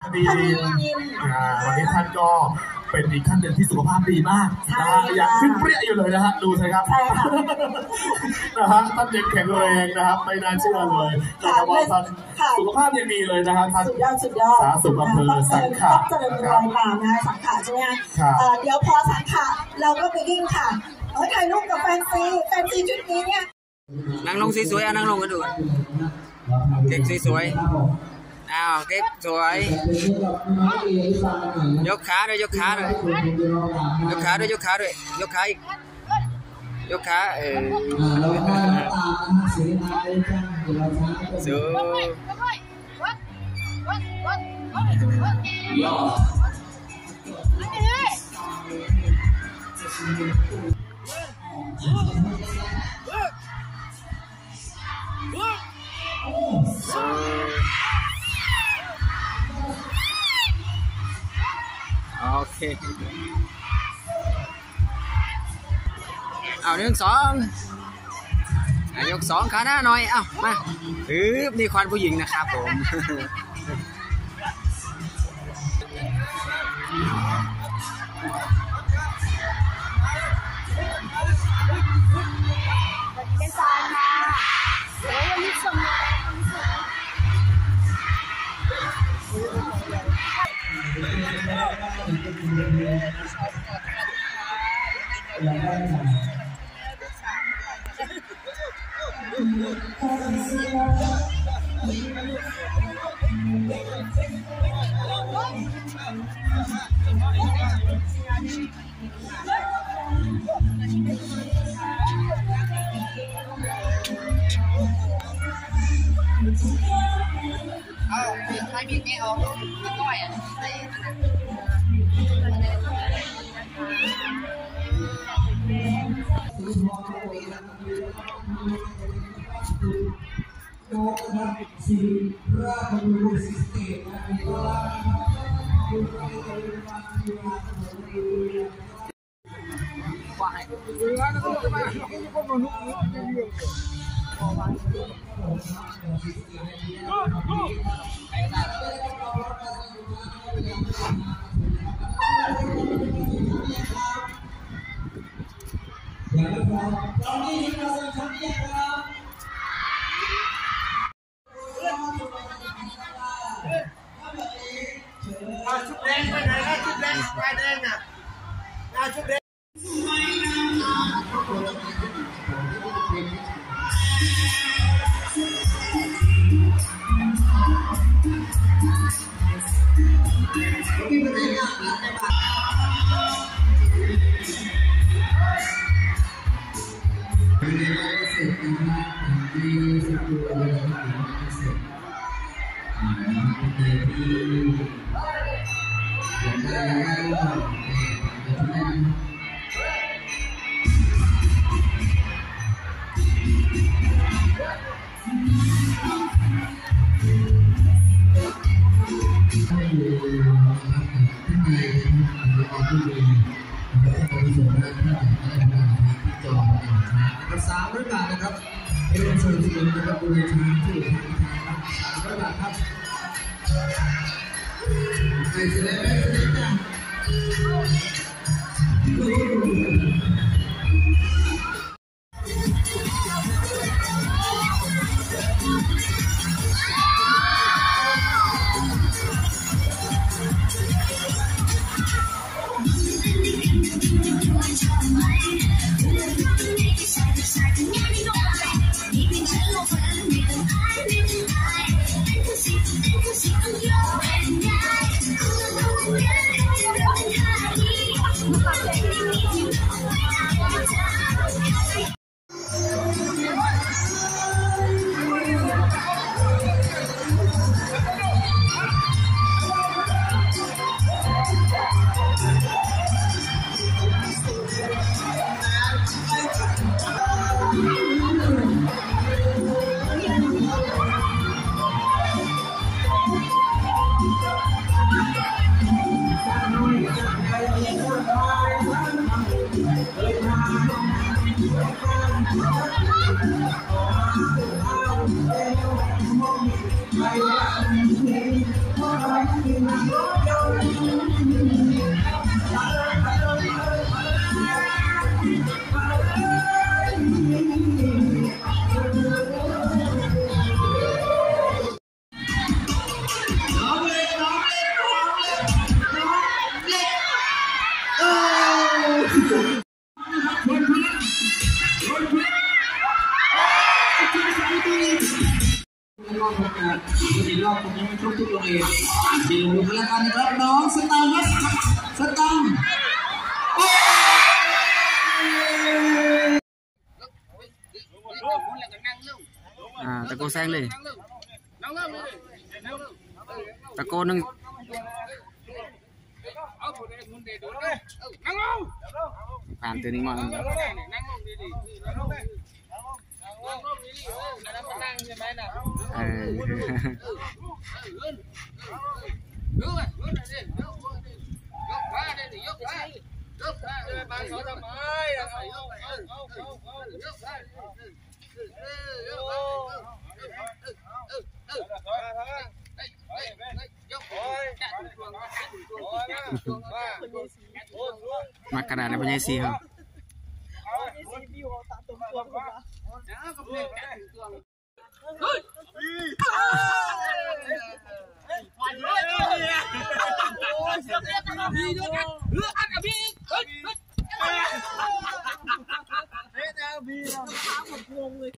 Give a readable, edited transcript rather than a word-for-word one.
ดีวันนี้ท่านก็เป็นอีกท่านหนึ่งที่สุขภาพดีมากนะฮะยังฟิตเปรี้ยอยู่เลยนะฮะดูสิครับนะฮะท่านยังแข็งแรงนะครับไม่น่าเชื่อเลยแต่ว่าท่านสุขภาพยังดีเลยนะฮะท่านสุดยอดสาธารณสุขอำเภอสังขะเจริญรอยตามนะสังขะใช่ไหมเดี๋ยวพอสังขะเราก็ไปวิ่งค่ะถ่ายรูปกับแฟนซีชุดนี้เนี่ยนั่งลงสวยๆนั่งลงกันดูเก๊กสวยอ้าวเก๊กสวยยกขาด้วยยกขาอีกยกขาสวยโอเคเอา1 2ยก2ขาหน้าหน่อยเอามานี่ควานผู้หญิงนะครับผมใครมีแกออกก้อยใส่ชุดแดงไปไหนนะชุดแดงไฟแดงน่ะชุดแดง300 บาทนะครับเป็นส่วนที่นะครับบริจาคที่ทาง300 บาทครับไปแสดงนะไปรอบนี้ทุกโรงเรียนดีดูพลังงานนะครับน้องสตังค์ครับสตังค์ตะโกนแซงเลยตะโกนหนึ่งผ่านตัวนี้มามากระดาษในพญายซีครับพี่